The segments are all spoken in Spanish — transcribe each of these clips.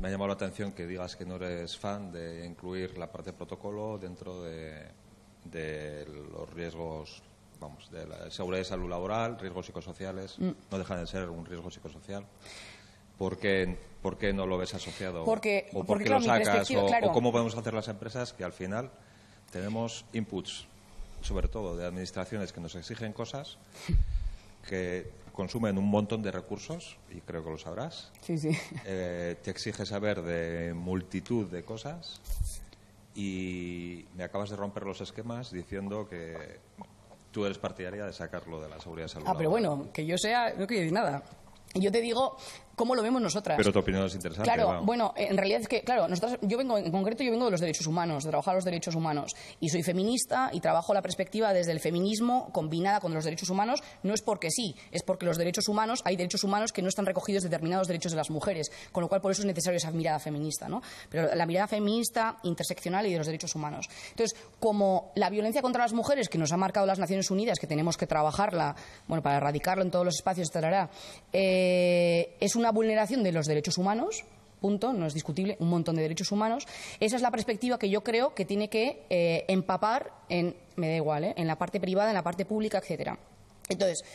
me ha llamado la atención que digas que no eres fan de incluir la parte de protocolo dentro de los riesgos, vamos, de la seguridad y salud laboral, riesgos psicosociales. No dejan de ser un riesgo psicosocial. ¿Por qué no lo ves asociado? Porque lo sacas? ¿O cómo podemos hacer las empresas que al final tenemos inputs, sobre todo de administraciones que nos exigen cosas que consumen un montón de recursos, y creo que lo sabrás. Sí. Te exige saber de multitud de cosas y me acabas de romper los esquemas diciendo que tú eres partidaria de sacarlo de la seguridad y salud laboral. Pero bueno, que yo sea, no quiero decir nada. Yo te digo cómo lo vemos nosotras. Pero tu opinión es interesante. Claro, vamos. bueno, en realidad es que, claro, yo vengo de los derechos humanos, de trabajar los derechos humanos. Y soy feminista y trabajo la perspectiva desde el feminismo combinada con los derechos humanos. No es porque sí, es porque los derechos humanos, hay derechos humanos que no están recogidos en determinados derechos de las mujeres. Con lo cual, por eso es necesaria esa mirada feminista, ¿no? Pero la mirada feminista, interseccional y de los derechos humanos. Entonces, como la violencia contra las mujeres, que nos ha marcado las Naciones Unidas, que tenemos que trabajarla, bueno, para erradicarlo en todos los espacios, es una vulneración de los derechos humanos, punto, no es discutible, un montón de derechos humanos. Esa es la perspectiva que yo creo que tiene que empapar me da igual, en la parte privada, en la parte pública, etcétera. Entonces,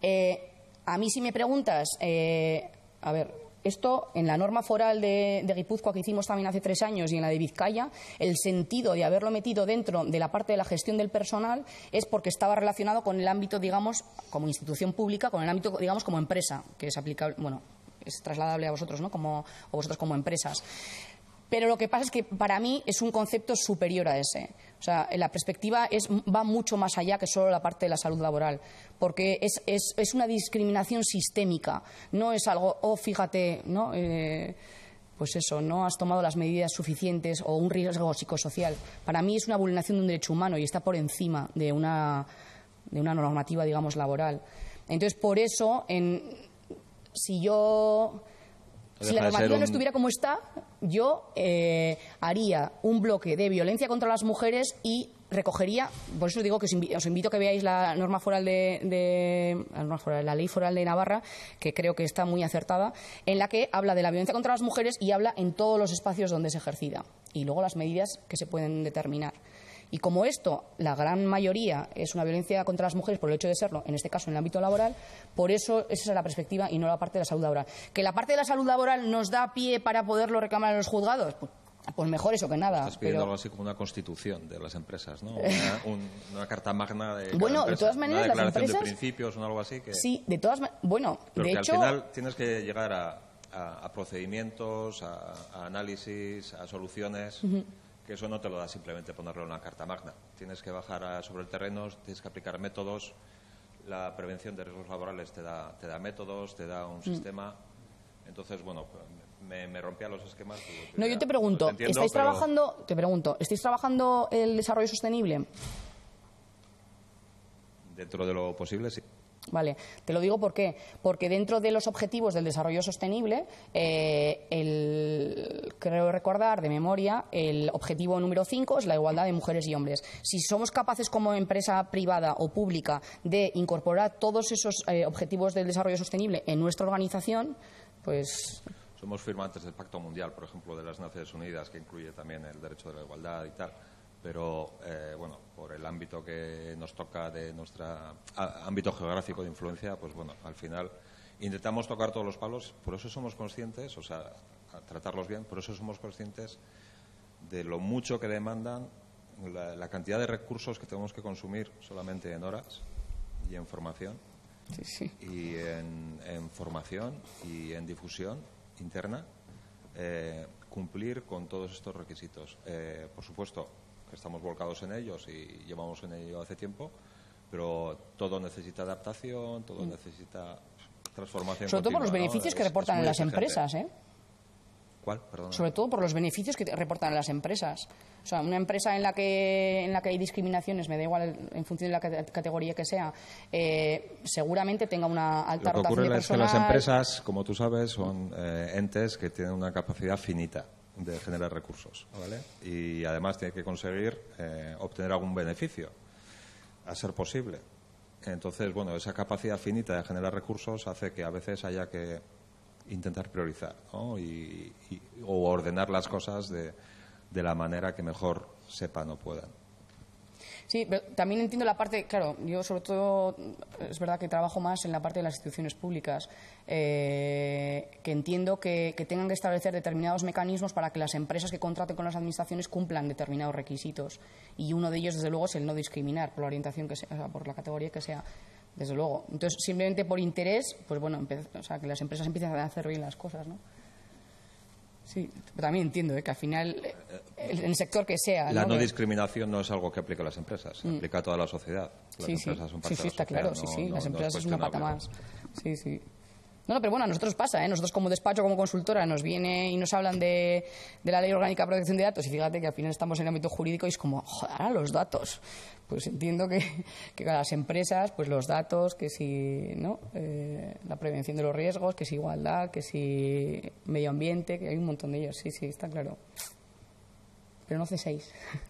a mí si me preguntas, a ver, esto en la norma foral de Guipúzcoa que hicimos también hace 3 años y en la de Vizcaya, el sentido de haberlo metido dentro de la parte de la gestión del personal es porque estaba relacionado con el ámbito, digamos, como institución pública, con el ámbito, digamos, como empresa, que es aplicable, bueno, es trasladable a vosotros, ¿no? O vosotros como empresas. Pero lo que pasa es que para mí es un concepto superior a ese. O sea, la perspectiva va mucho más allá que solo la parte de la salud laboral, porque es una discriminación sistémica. No es algo, fíjate, ¿no? Pues eso, no has tomado las medidas suficientes o un riesgo psicosocial. Para mí es una vulneración de un derecho humano y está por encima de una normativa, digamos, laboral. Entonces, por eso, si la normativa no estuviera como está, yo haría un bloque de violencia contra las mujeres y recogería, por eso os digo que os invito a que veáis la norma foral la ley foral de Navarra, que creo que está muy acertada, en la que habla de la violencia contra las mujeres y habla en todos los espacios donde se ejercida y luego las medidas que se pueden determinar. Y como esto, la gran mayoría es una violencia contra las mujeres por el hecho de serlo, en este caso en el ámbito laboral, por eso esa es la perspectiva y no la parte de la salud laboral. ¿Que la parte de la salud laboral nos da pie para poderlo reclamar en los juzgados? Pues mejor eso que nada. Estás pidiendo algo así como una constitución de las empresas, ¿no? Una carta magna de bueno, empresa, de todas maneras, una declaración las empresas, de principios o algo así. Sí, de todas maneras. Bueno, pero de que hecho, al final tienes que llegar a procedimientos, a análisis, a soluciones. Que eso no te lo da simplemente ponerlo en una carta magna. Tienes que bajar sobre el terreno, tienes que aplicar métodos. La prevención de riesgos laborales te da métodos, te da un sistema. Entonces, bueno, me rompía los esquemas. No, yo te pregunto, ¿estáis trabajando el desarrollo sostenible? Dentro de lo posible, sí. Vale, te lo digo porque dentro de los objetivos del desarrollo sostenible, creo recordar de memoria, el objetivo número 5 es la igualdad de mujeres y hombres. Si somos capaces como empresa privada o pública de incorporar todos esos objetivos del desarrollo sostenible en nuestra organización, pues... Somos firmantes del Pacto Mundial, por ejemplo, de las Naciones Unidas, que incluye también el derecho de la igualdad y tal. Pero, bueno, por el ámbito que nos toca de nuestro ámbito geográfico de influencia, pues bueno, al final intentamos tocar todos los palos, por eso somos conscientes, o sea, tratarlos bien, por eso somos conscientes de lo mucho que demandan, la cantidad de recursos que tenemos que consumir solamente en horas y en formación, y en formación y en difusión interna, cumplir con todos estos requisitos. Por supuesto, estamos volcados en ellos y llevamos en ello hace tiempo, pero todo necesita adaptación, todo necesita transformación. Sobre todo por los beneficios que reportan en las empresas, ¿Cuál? Perdona. Sobre todo por los beneficios que reportan en las empresas. O sea, una empresa en la que hay discriminaciones, me da igual en función de la categoría que sea, seguramente tenga una alta rotación de personal. Lo que ocurre es que las empresas, como tú sabes, son entes que tienen una capacidad finita de generar recursos, ¿vale? Y además tiene que conseguir obtener algún beneficio, a ser posible. Entonces, bueno, esa capacidad finita de generar recursos hace que a veces haya que intentar priorizar, ¿no? Y o ordenar las cosas de la manera que mejor sepan o puedan. Sí, pero también entiendo la parte, claro, yo sobre todo es verdad que trabajo más en la parte de las instituciones públicas, que entiendo que tengan que establecer determinados mecanismos para que las empresas que contraten con las administraciones cumplan determinados requisitos. Y uno de ellos, desde luego, es el no discriminar por la orientación que sea, o sea, por la categoría que sea, desde luego. Entonces, simplemente por interés, pues bueno, o sea, que las empresas empiecen a hacer bien las cosas, ¿no? Sí, pero también entiendo que al final, en el sector que sea... La no discriminación no es algo que aplique a las empresas, aplica a toda la sociedad. Las empresas son parte de la está sociedad, claro, las empresas es una pata más. Sí. No, pero bueno, a nosotros pasa, ¿eh? Nosotros como despacho, como consultora, nos viene y nos hablan de la Ley Orgánica de Protección de Datos y fíjate que al final estamos en el ámbito jurídico y es como, joder, ahora los datos. Pues entiendo que a las empresas, pues los datos, que si, ¿no? La prevención de los riesgos, que si igualdad, que si medio ambiente, que hay un montón de ellos, sí, está claro. Pero no ceséis.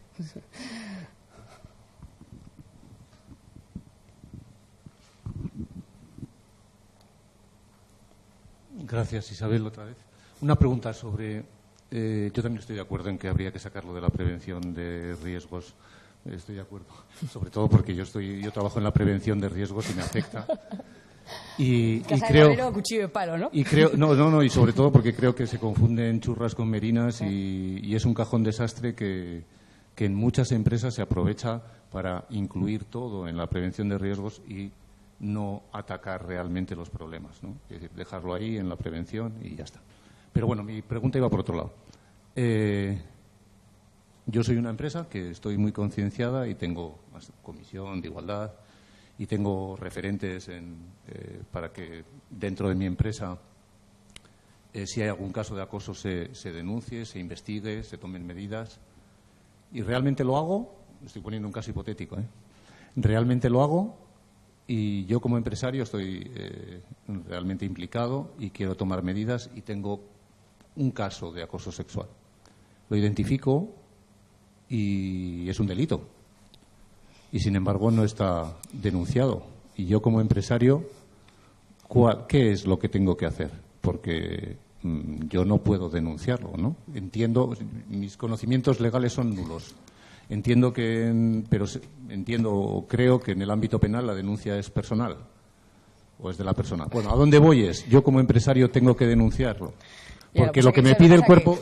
Gracias, Isabel, otra vez. Una pregunta sobre... yo también estoy de acuerdo en que habría que sacarlo de la prevención de riesgos. Estoy de acuerdo. Sobre todo porque yo trabajo en la prevención de riesgos y me afecta. Y creo... cuchillo de palo, ¿no? Y creo, y sobre todo porque creo que se confunden churras con merinas y es un cajón desastre que en muchas empresas se aprovecha para incluir todo en la prevención de riesgos y no atacar realmente los problemas, ¿no? Es decir, dejarlo ahí en la prevención y ya está. Pero bueno, mi pregunta iba por otro lado. Yo soy una empresa que estoy muy concienciada y tengo comisión de igualdad y tengo referentes para que dentro de mi empresa, si hay algún caso de acoso, se denuncie, se investigue, se tomen medidas. Y realmente lo hago, estoy poniendo un caso hipotético, realmente lo hago. Y yo como empresario estoy realmente implicado y quiero tomar medidas y tengo un caso de acoso sexual. Lo identifico y es un delito. Y sin embargo no está denunciado. Y yo como empresario, ¿qué es lo que tengo que hacer? Porque yo no puedo denunciarlo, ¿no? Entiendo, mis conocimientos legales son nulos. Creo que en el ámbito penal la denuncia es personal o es de la persona. Bueno, ¿a dónde voy? Yo como empresario tengo que denunciarlo. Porque lo que me pide el cuerpo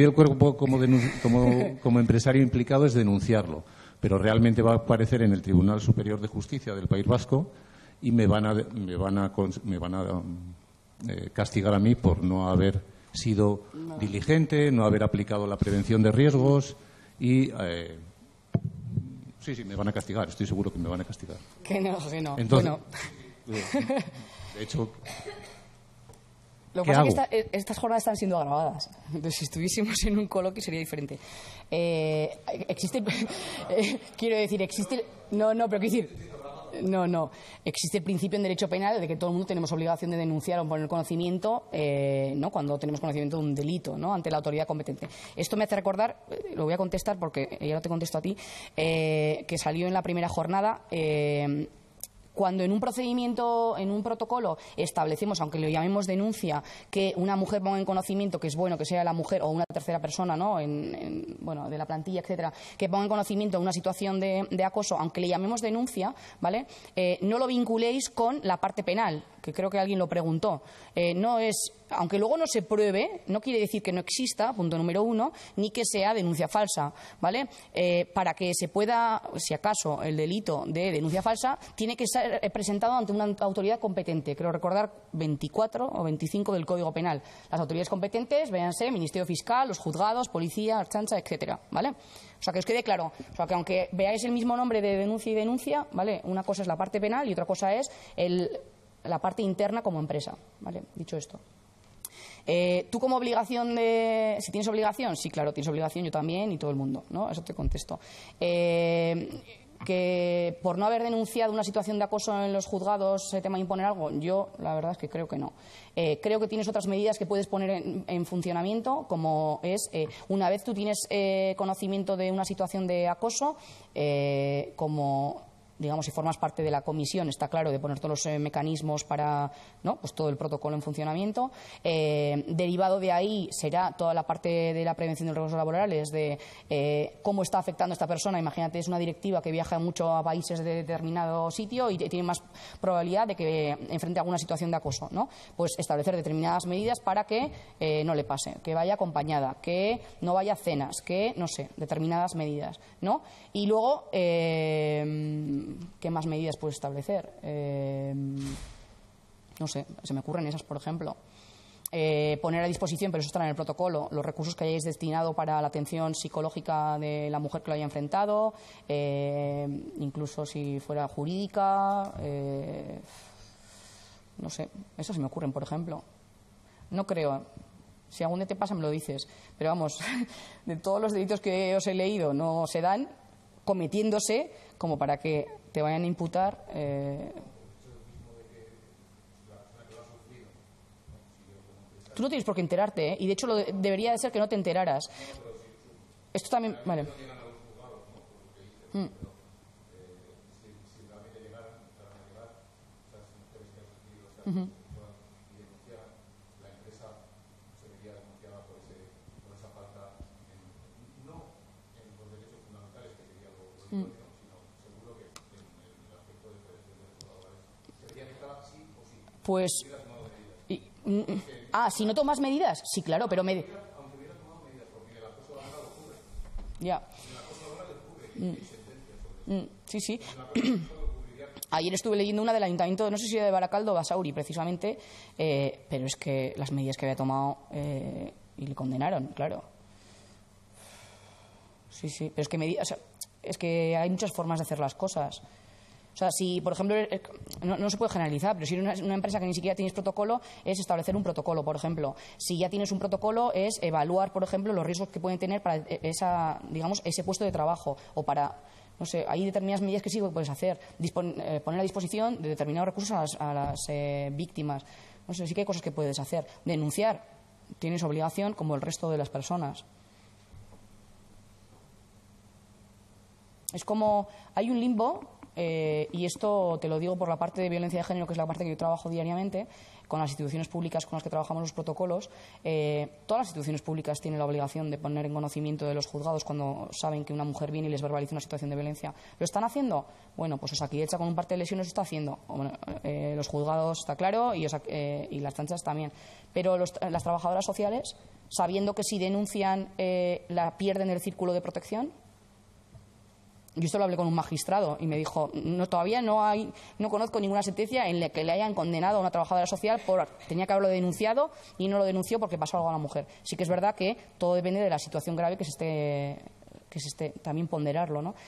como empresario implicado es denunciarlo. Pero realmente va a aparecer en el Tribunal Superior de Justicia del País Vasco y me van a castigar a mí por no haber sido diligente, no haber aplicado la prevención de riesgos y... Sí, me van a castigar, estoy seguro que me van a castigar. Que no. Entonces, bueno. De hecho, lo que pasa es que estas jornadas están siendo grabadas. Entonces, si estuviésemos en un coloquio sería diferente. Existe... quiero decir, existe... No, pero quiero decir... No. Existe el principio en derecho penal de que todo el mundo tenemos obligación de denunciar o poner conocimiento, ¿no? Cuando tenemos conocimiento de un delito, ¿no? Ante la autoridad competente. Esto me hace recordar, lo voy a contestar porque ya no te contesto a ti, que salió en la primera jornada. Cuando en un procedimiento, en un protocolo, establecemos, aunque lo llamemos denuncia, que una mujer ponga en conocimiento, que es bueno que sea la mujer o una tercera persona, ¿no? De la plantilla, etcétera, que ponga en conocimiento una situación de acoso, aunque le llamemos denuncia, ¿vale? No lo vinculéis con la parte penal, que creo que alguien lo preguntó. No es, aunque luego no se pruebe, no quiere decir que no exista, punto número 1, ni que sea denuncia falsa, ¿vale? Para que se pueda, si acaso, el delito de denuncia falsa, tiene que ser presentado ante una autoridad competente. Creo recordar 24 o 25 del Código Penal. Las autoridades competentes, véanse, Ministerio Fiscal, los juzgados, policía, Ertzaintza, etcétera, ¿vale? O sea, que os quede claro. O sea, que aunque veáis el mismo nombre de denuncia y denuncia, ¿vale? Una cosa es la parte penal y otra cosa es la parte interna como empresa, ¿vale? Dicho esto. Tú como obligación si tienes obligación, sí, claro, tienes obligación, yo también y todo el mundo, ¿no? Eso te contesto. Que por no haber denunciado una situación de acoso en los juzgados se te va a imponer algo, yo la verdad es que creo que no. Creo que tienes otras medidas que puedes poner en funcionamiento, como es, una vez tú tienes conocimiento de una situación de acoso, como digamos, si formas parte de la comisión, está claro, de poner todos los mecanismos para, ¿no?, pues todo el protocolo en funcionamiento. Derivado de ahí será toda la parte de la prevención de los riesgos laborales, de cómo está afectando a esta persona. Imagínate, es una directiva que viaja mucho a países de determinado sitio y tiene más probabilidad de que enfrente alguna situación de acoso, ¿no? Pues establecer determinadas medidas para que no le pase, que vaya acompañada, que no vaya a cenas, que, no sé, determinadas medidas, ¿no? Y luego, ¿qué más medidas puedes establecer? No sé, se me ocurren esas, por ejemplo. Poner a disposición, pero eso estará en el protocolo, los recursos que hayáis destinado para la atención psicológica de la mujer que lo haya enfrentado, incluso si fuera jurídica, no sé, eso se me ocurren, por ejemplo. No creo. Si algún día te pasa, me lo dices. Pero vamos, de todos los delitos que os he leído no se dan cometiéndose como para que te vayan a imputar. Tú no tienes por qué enterarte, ¿eh? Y de hecho debería de ser que no te enteraras. Esto también. Vale. Pues. Si no tomas medidas, sí, claro, pero ya. Sí, sí. Ayer estuve leyendo una del ayuntamiento, no sé si de Baracaldo o Basauri, precisamente, pero es que las medidas que había tomado y le condenaron, claro. Sí, sí, pero es que o sea, es que hay muchas formas de hacer las cosas. O sea, si, por ejemplo, no se puede generalizar, pero si eres una empresa que ni siquiera tienes protocolo, es establecer un protocolo, por ejemplo. Si ya tienes un protocolo, es evaluar, por ejemplo, los riesgos que pueden tener para ese puesto de trabajo o para, no sé, hay determinadas medidas que sí que puedes hacer. Poner a disposición de determinados recursos a las víctimas. No sé, sí que hay cosas que puedes hacer. Denunciar. Tienes obligación como el resto de las personas. Es como, hay un limbo, y esto te lo digo por la parte de violencia de género, que es la parte que yo trabajo diariamente, con las instituciones públicas con las que trabajamos los protocolos. Todas las instituciones públicas tienen la obligación de poner en conocimiento de los juzgados cuando saben que una mujer viene y les verbaliza una situación de violencia. ¿Lo están haciendo? Bueno, pues Osakidetza con un parte de lesiones lo está haciendo. Bueno, los juzgados está claro y las ertzaintzas también. Pero las trabajadoras sociales, sabiendo que si denuncian la pierden del círculo de protección. Yo esto lo hablé con un magistrado y me dijo, todavía no conozco ninguna sentencia en la que le hayan condenado a una trabajadora social tenía que haberlo denunciado y no lo denunció porque pasó algo a la mujer. Sí que es verdad que todo depende de la situación grave que se esté también ponderarlo, ¿no?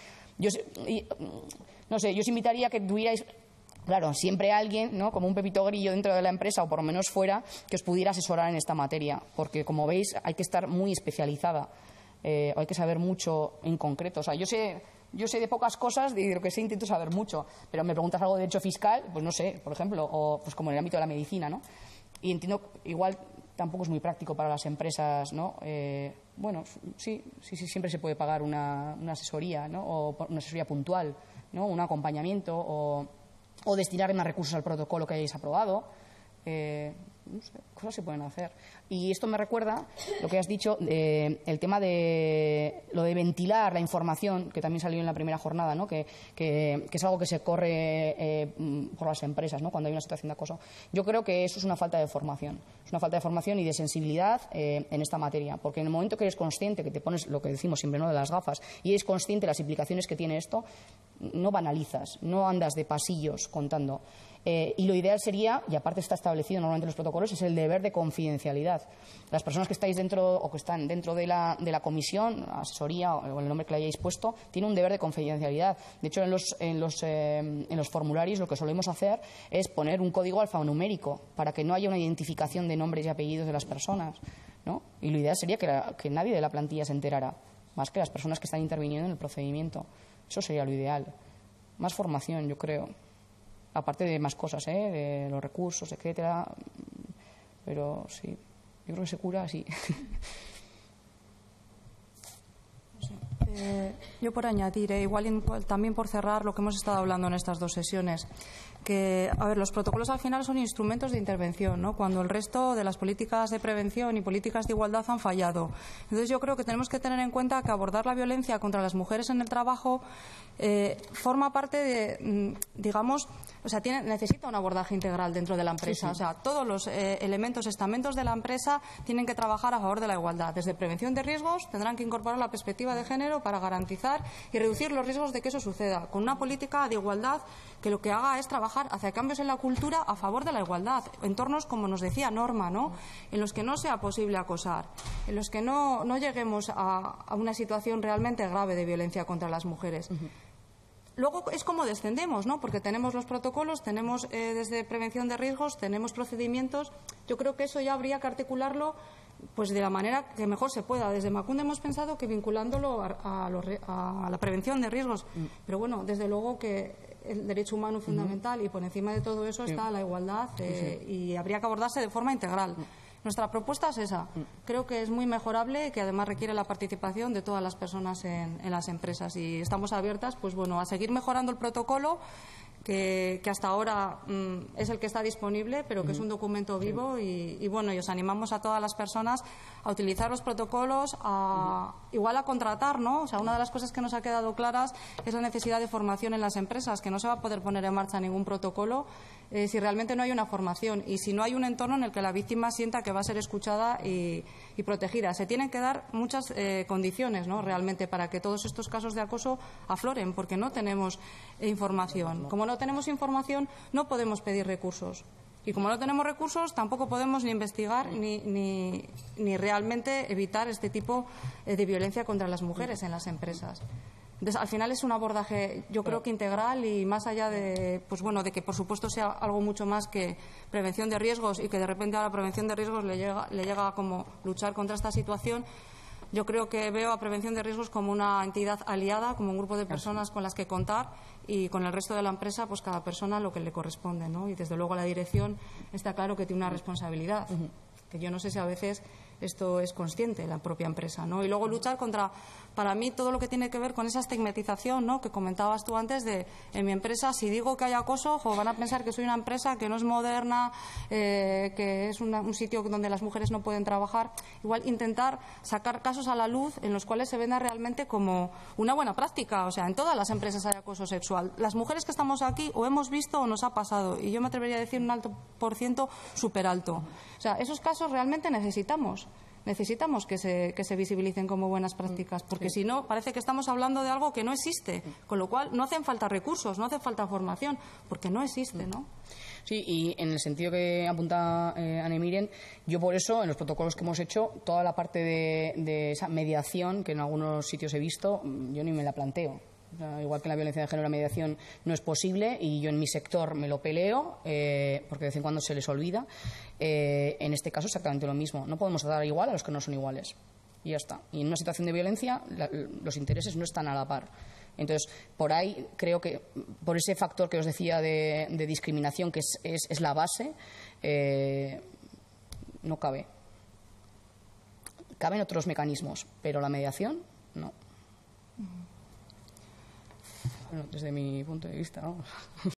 No sé, yo os invitaría a que tuvierais, claro, siempre alguien, ¿no?, como un Pepito Grillo dentro de la empresa o por lo menos fuera, que os pudiera asesorar en esta materia, porque como veis hay que estar muy especializada, hay que saber mucho en concreto. O sea, yo sé de pocas cosas, de lo que sé intento saber mucho, pero me preguntas algo de derecho fiscal, pues no sé, por ejemplo, o pues como en el ámbito de la medicina, ¿no? Y entiendo, igual tampoco es muy práctico para las empresas, ¿no? Bueno, sí, siempre se puede pagar una asesoría, ¿no? O una asesoría puntual, ¿no? Un acompañamiento o destinar más recursos al protocolo que hayáis aprobado. No sé, cosas se pueden hacer. Y esto me recuerda lo que has dicho, el tema de lo de ventilar la información, que también salió en la primera jornada, ¿no? que es algo que se corre por las empresas, ¿no?, cuando hay una situación de acoso. Yo creo que eso es una falta de formación. Es una falta de formación y de sensibilidad en esta materia. Porque en el momento que eres consciente, que te pones lo que decimos siempre, ¿no?, de las gafas, y eres consciente de las implicaciones que tiene esto, no banalizas, no andas de pasillos contando. Y lo ideal sería, y aparte está establecido normalmente en los protocolos, es el deber de confidencialidad. Las personas que estáis dentro o que están dentro de la comisión, asesoría o el nombre que le hayáis puesto, tiene un deber de confidencialidad. De hecho, en los formularios lo que solemos hacer es poner un código alfanumérico para que no haya una identificación de nombres y apellidos de las personas, ¿no? Y lo ideal sería que nadie de la plantilla se enterara, más que las personas que están interviniendo en el procedimiento. Eso sería lo ideal. Más formación, yo creo. Aparte de más cosas, de los recursos, etcétera. Pero sí, yo creo que se cura así. No sé. Yo por añadir, igual también por cerrar lo que hemos estado hablando en estas 2 sesiones, que, a ver, los protocolos al final son instrumentos de intervención, ¿no? Cuando el resto de las políticas de prevención y políticas de igualdad han fallado. Entonces yo creo que tenemos que tener en cuenta que abordar la violencia contra las mujeres en el trabajo forma parte de, digamos, o sea, necesita un abordaje integral dentro de la empresa. Sí, sí. O sea, todos los elementos, estamentos de la empresa tienen que trabajar a favor de la igualdad. Desde prevención de riesgos tendrán que incorporar la perspectiva de género para garantizar y reducir los riesgos de que eso suceda, con una política de igualdad que lo que haga es trabajar hacia cambios en la cultura a favor de la igualdad, entornos, como nos decía Norma, ¿no? En los que no sea posible acosar, en los que no lleguemos a una situación realmente grave de violencia contra las mujeres. Luego es como descendemos, ¿no? Porque tenemos los protocolos, tenemos desde prevención de riesgos, tenemos procedimientos. Yo creo que eso ya habría que articularlo pues de la manera que mejor se pueda. Desde Emakunde hemos pensado que vinculándolo a la prevención de riesgos. Pero bueno, desde luego que el derecho humano es fundamental y por encima de todo eso está la igualdad y habría que abordarse de forma integral. Nuestra propuesta es esa. Creo que es muy mejorable y que además requiere la participación de todas las personas en las empresas. Y estamos abiertas, pues bueno, a seguir mejorando el protocolo que hasta ahora es el que está disponible, pero que es un documento vivo y bueno, y os animamos a todas las personas a utilizar los protocolos, igual a contratar, ¿no? O sea, una de las cosas que nos ha quedado claras es la necesidad de formación en las empresas, que no se va a poder poner en marcha ningún protocolo si realmente no hay una formación y si no hay un entorno en el que la víctima sienta que va a ser escuchada y protegida. Se tienen que dar muchas condiciones, ¿no? Realmente para que todos estos casos de acoso afloren, porque no tenemos información. Como no tenemos información, no podemos pedir recursos. Y como no tenemos recursos, tampoco podemos ni investigar ni realmente evitar este tipo de violencia contra las mujeres en las empresas. Entonces, al final es un abordaje, yo creo que integral y más allá de, pues bueno, de que por supuesto sea algo mucho más que prevención de riesgos y que de repente a la prevención de riesgos le llega como luchar contra esta situación. Yo creo que veo a prevención de riesgos como una entidad aliada, como un grupo de personas con las que contar y con el resto de la empresa, pues cada persona lo que le corresponde, ¿no? Y desde luego la dirección está claro que tiene una responsabilidad, que yo no sé si a veces esto es consciente la propia empresa, ¿no? Y luego luchar contra, para mí, todo lo que tiene que ver con esa estigmatización, ¿no? Que comentabas tú antes de, en mi empresa, si digo que hay acoso, van a pensar que soy una empresa que no es moderna, que es un sitio donde las mujeres no pueden trabajar. Igual intentar sacar casos a la luz en los cuales se venda realmente como una buena práctica. O sea, en todas las empresas hay acoso sexual. Las mujeres que estamos aquí o hemos visto o nos ha pasado. Y yo me atrevería a decir un alto por ciento súper alto. O sea, esos casos realmente necesitamos que se visibilicen como buenas prácticas, porque si no, parece que estamos hablando de algo que no existe, con lo cual no hacen falta recursos, no hace falta formación, porque no existe, ¿no? Sí, y en el sentido que apunta Anne Miren, yo por eso, en los protocolos que hemos hecho, toda la parte de esa mediación, que en algunos sitios he visto, yo ni me la planteo. O sea, igual que en la violencia de género, la mediación no es posible y yo en mi sector me lo peleo porque de vez en cuando se les olvida. En este caso exactamente lo mismo. No podemos tratar igual a los que no son iguales. Y ya está. Y en una situación de violencia los intereses no están a la par. Entonces, por ahí creo que, por ese factor que os decía de discriminación, que es la base, no cabe. Caben otros mecanismos, pero la mediación, no. Bueno, desde mi punto de vista, ¿no?